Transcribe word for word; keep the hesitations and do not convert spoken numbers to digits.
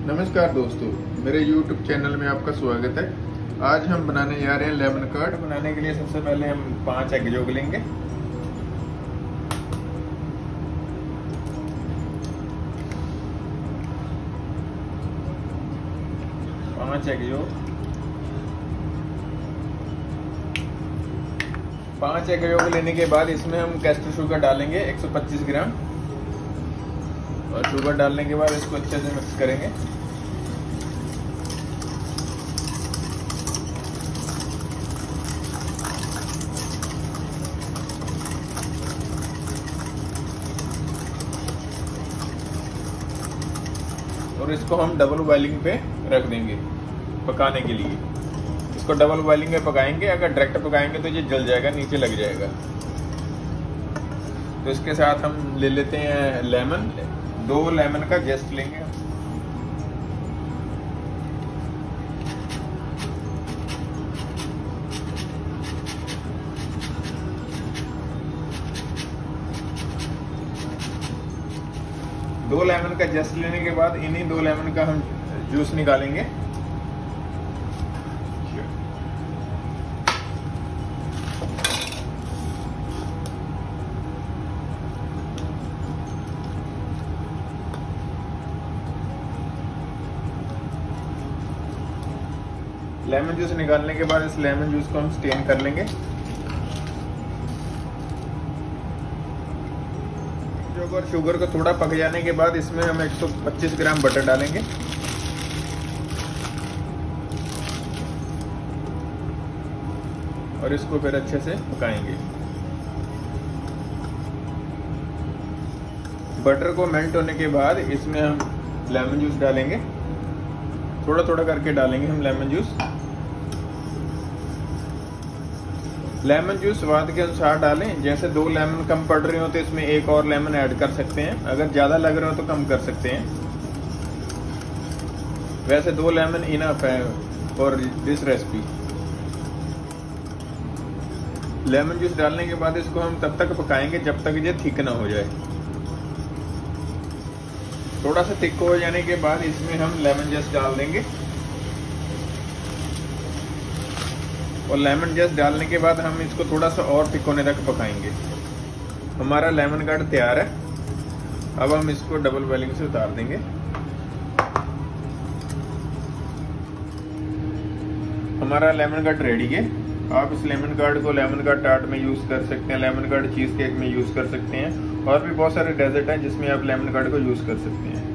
नमस्कार दोस्तों, मेरे यूट्यूब चैनल में आपका स्वागत है। आज हम बनाने जा रहे हैं लेमन कर्ड। बनाने के लिए सबसे पहले हम पांच एग योग लेंगे। पांच एग योग पांच एग योग लेने के बाद इसमें हम कैस्टर शुगर डालेंगे एक सौ पच्चीस ग्राम, और शुगर डालने के बाद इसको अच्छे से मिक्स करेंगे। और इसको हम डबल बॉइलिंग पे रख देंगे पकाने के लिए। इसको डबल बॉइलिंग में पकाएंगे, अगर डायरेक्ट पकाएंगे तो ये जल जाएगा, नीचे लग जाएगा। तो इसके साथ हम ले लेते हैं लेमन, दो लेमन का जेस्ट लेंगे। दो लेमन का जस्ट लेने के बाद इन्हीं दो लेमन का हम जूस निकालेंगे। लेमन जूस निकालने के बाद इस लेमन जूस को हम स्टेन कर लेंगे। और शुगर को थोड़ा पक जाने के बाद इसमें हम एक सौ पच्चीस ग्राम बटर डालेंगे। और इसको फिर अच्छे से पकाएंगे। बटर को मेल्ट होने के बाद इसमें हम लेमन जूस डालेंगे। थोड़ा थोड़ा करके डालेंगे हम लेमन जूस। लेमन जूस स्वाद के अनुसार डालें। जैसे दो लेमन कम पड़ रहे हो तो इसमें एक और लेमन ऐड कर सकते हैं, अगर ज़्यादा लग रहे हो तो कम कर सकते हैं। वैसे दो लेमन इनफ है for this recipe. Lemon juice डालने के बाद इसको हम तब तक पकाएंगे जब तक ये थिक ना हो जाए। थोड़ा सा थिक हो जाने के बाद इसमें हम लेमन जूस डाल देंगे। और लेमन जूस डालने के बाद हम इसको थोड़ा सा और थिक होने तक पकाएंगे। हमारा लेमन कर्ड तैयार है। अब हम इसको डबल बॉइलिंग से उतार देंगे। हमारा लेमन कर्ड रेडी है। आप इस लेमन कर्ड को लेमन कर्ड टार्ट में यूज कर सकते हैं, लेमन कर्ड चीज केक में यूज कर सकते हैं, और भी बहुत सारे डेजर्ट हैं जिसमें आप लेमन कर्ड को यूज कर सकते हैं।